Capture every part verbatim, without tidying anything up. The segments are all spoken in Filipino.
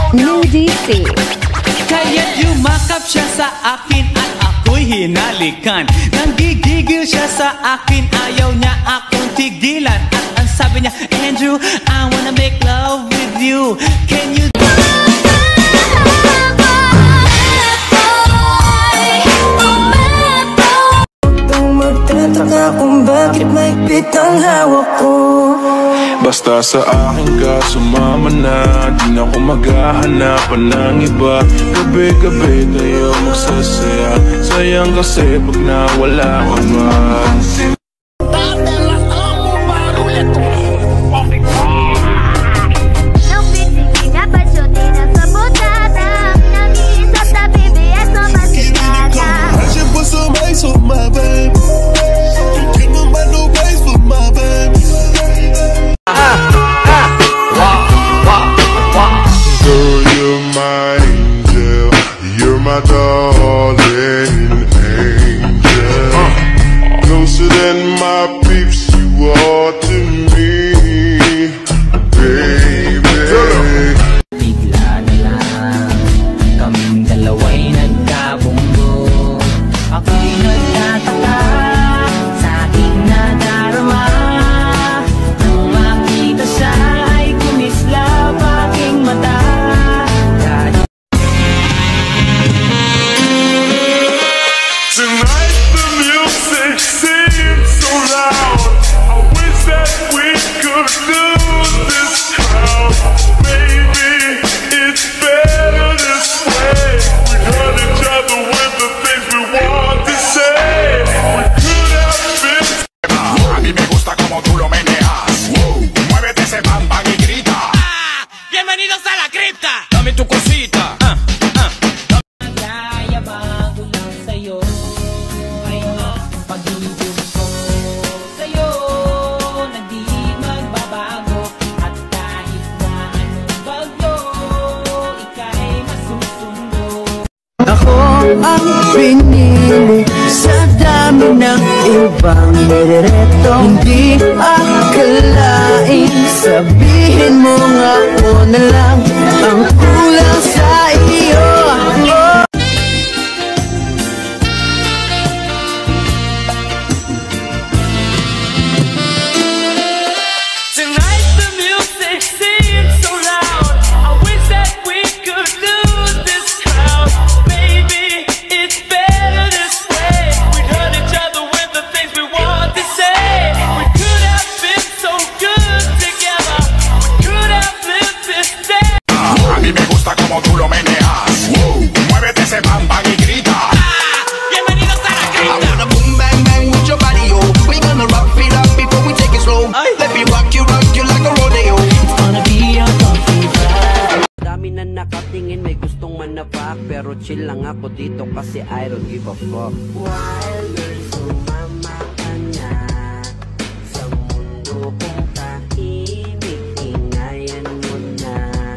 New D C. Kaya't yumakap siya sa akin at ako'y hinalikan. Nanggigigil siya sa akin, ayaw niya akong tigilan. At ang sabi niya, Andrew, I wanna make love with you. Can you magtataka kung bakit may pitang hawak ko. Basta sa akin ka sumama na, di na ako maghahanap ng iba. Gabi-gabi tayo magsasaya, sayang kasi pag nawala ka ba. My darling angel, uh. closer than my peeps you are to me, baby. Bigla na lang kaming dalawa'y nagkabunggo. Ako'y nagtataka sa aking nadarama. Nang makita siya ay kumislap aking mata. Tonight the music seems so loud. I wish that we could lose this crowd. Maybe it's better this way. We hurt each other with the things we want to say. We could have been. A mí me gusta como tú lo meneas. Muévete ese bam bam y grita. Ah, bienvenidos a la cripta. Dame tu cosita. Ah, ah. Yayabang ko lang sa'yo. Pag-ibig ko sa'yo na di magbabago. At kahit na anong bagyo, ika'y masusundo. Ako ang pinili sa dami ng ibang nirereto. Hindi akalain, sabihin mo nga ako na lang ang kulang sa iyo. Tonight the music seems so loud. I wish that we could lose this crowd. Maybe it's better this way. We hurt each other with the things we want to say. We could have been so good together. We could have lived this day. A mí me gusta como tú lo meneas. Muévete ese bam bam y grita. Ah, bienvenidos a la cripta. I wanna boom bang bang with your body, yo. We gonna rock it up before we take it slow. Let me rock you, rock you like a rodeo. It's gonna be a comfy ride. Dami na nakatingin, may gustong manapak, pero chill lang ako dito kasi I don't give a fuck. While you're sumama ka na sa mundo kong tahimik, ingayan mo na.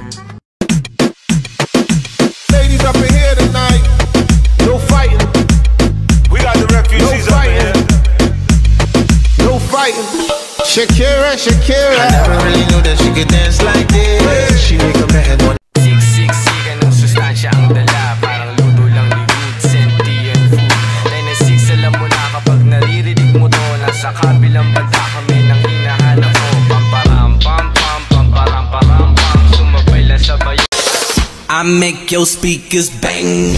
Ladies up in here tonight, no fighting. We got the refugees no up in here. No fighting. Shakira, Shakira. I never really knew that she could dance like this. She make up her head one. Siksik-sikan ng sustansya ang dala. Parang luto lang ni Good Sentient Food. ninety-six alam mo na kapag naririnig mo to. Nasa kabilang banda kami nang hinahanap ko. Pamparam pam pam pamparam param pam. Sumabay lang sabay. I make your speakers bang.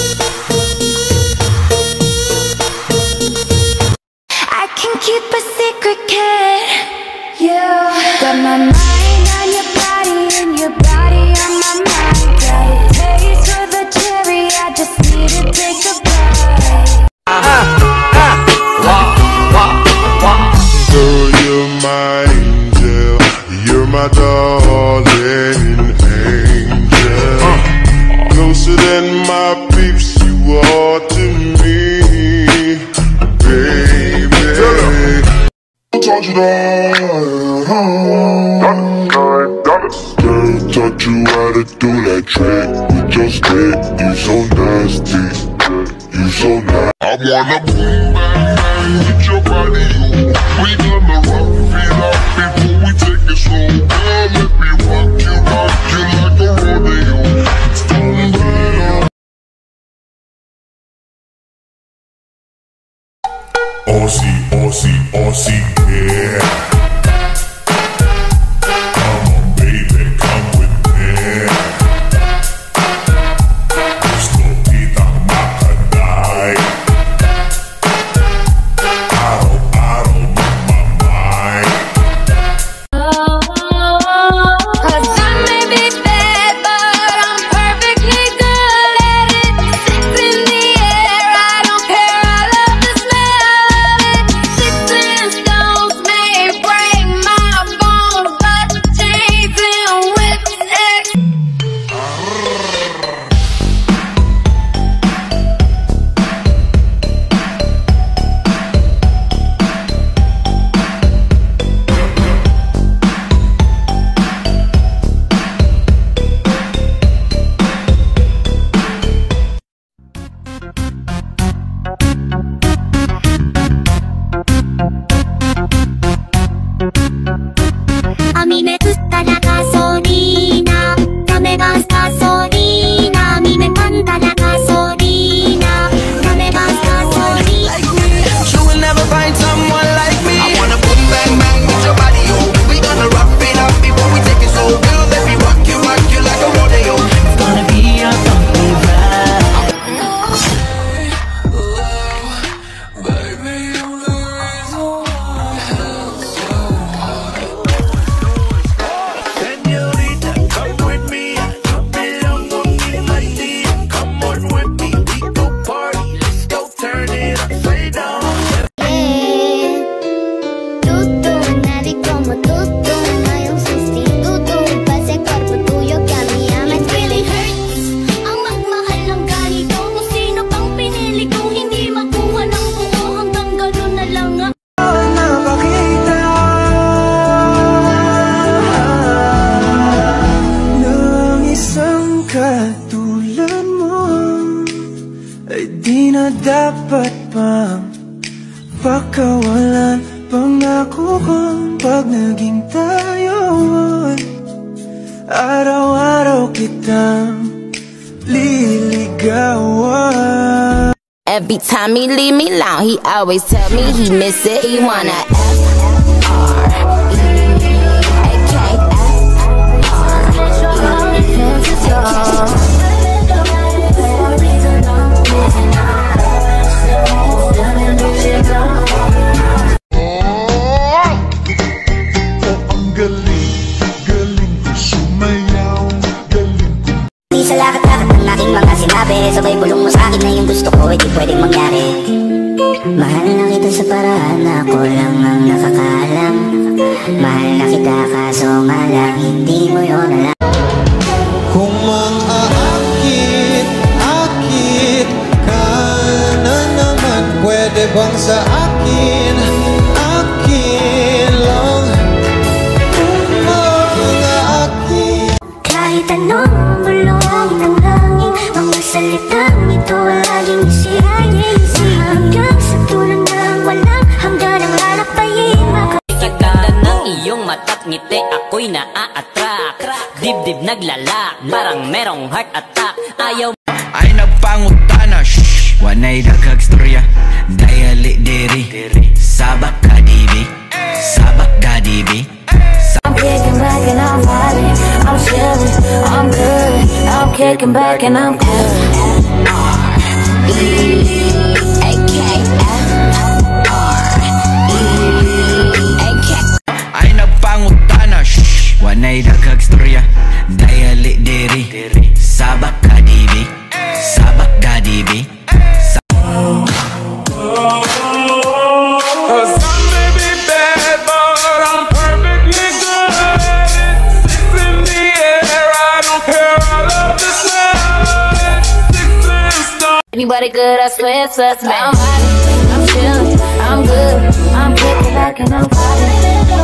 I can keep a secret, kid. You got my mind on your body and your body on my mind. Got a taste for the cherry, I just need to take a bite. Girl, you're my angel. You're my darling angel. Uh. Closer than my peeps you are to me, baby. Touch it all. Girl, taught you how to do that trick with your stick. You so nasty, you so nasty. I wanna boom bang bang with your body, you. We gonna rock it up before we take it slow. Girl, let me rock you, rock you like a rodeo. Aussie, Aussie, Aussie, yeah. Come on, baby, come with me. Gusto kitang makaday. Araw-araw magmamay. Cause I may be bad, but I'm perfectly good at it. Six in the air, I don't care, I love the smell of it. Six stones may break my bones, but chains and whips X. A mí me gusta la gasolina, dame más gasolina. A mí me encanta la gasolina, dame más gasolina. You will never find someone like me. I wanna boom bang bang with your body, oh. We gonna rock it up before we take it slow. Girl, let me rock you, rock you like a rodeo. It's gonna be a bumpy ride. Baby, you're the reason why I feel so hard. Señorita, come with me. Come belong on me, my dear. Come on with me, we go party. Let's go turn it upside down. Tutu, nadie como tutu, no hay un sustituto pa' ese cuerpo tuyo que a mí ya me really hurts. Ang magmahal ng ganito, kung sino pang pinili kung hindi makuha ng buo, hanggang ganun na lang ako. Napakita ng isang katulad mo ay di na dapat pang pagkawalan. Pangako kong pag naging tayo ay araw-araw kitang liligawan. Every time he leave me alone, he always tell me he miss it. He wanna F R E A K Ang galing, galing ko sumayaw. Galing ko Di sa lakat-lakat ng aking mga sinabi, sabay bulong mo sa akin na yung gusto ko ay di pwedeng mangyari. Mahal na kita sa paraan na ako lang ang nakakaalam. Mahal na kita kaso nga lang hindi mo yun alam. Kung mang-aakit, akit ka na naman, pwede bang sa akin, akin lang? Kung mang-aakit. Kahit anong bulong ng langit, mga salitang ito ay laging isihan. Hanggang sa tulong ng walang hanggan ang lalakbayin. Sa ganda ng iyong mata't ngiti, ako'y naa-attract. Dibdib naglalak, parang merong heart attack. Ayaw Ay nagpangutana, shh. Wanay daghag storya, dayali diri. Sabak ka dibi, sabak ka dibi. I'm kicking back and I'm vibing, I'm chilling, I'm good. I'm kicking back and I'm cool. A K F R E A K. Ay nagpangutana, shh. Wanay daghag storya, dayali diri. Sabak ka dibi, sabak ka dibi. Cause I may be bad, but I'm perfectly good at it. Six in the air, I don't care, I love the smell of it. Six stones. Anybody good, I swear it's us, man. I'm vibing, I'm chilling, I'm good. I'm kicking back and I'm vibing.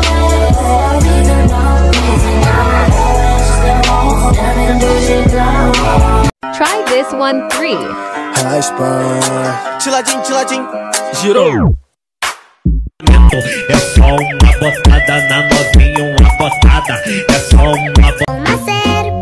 Try this one three. High spot. Chiladinho, chiladinho. Girou. É só uma botada na novinha, uma botada. É só uma botada. Uma série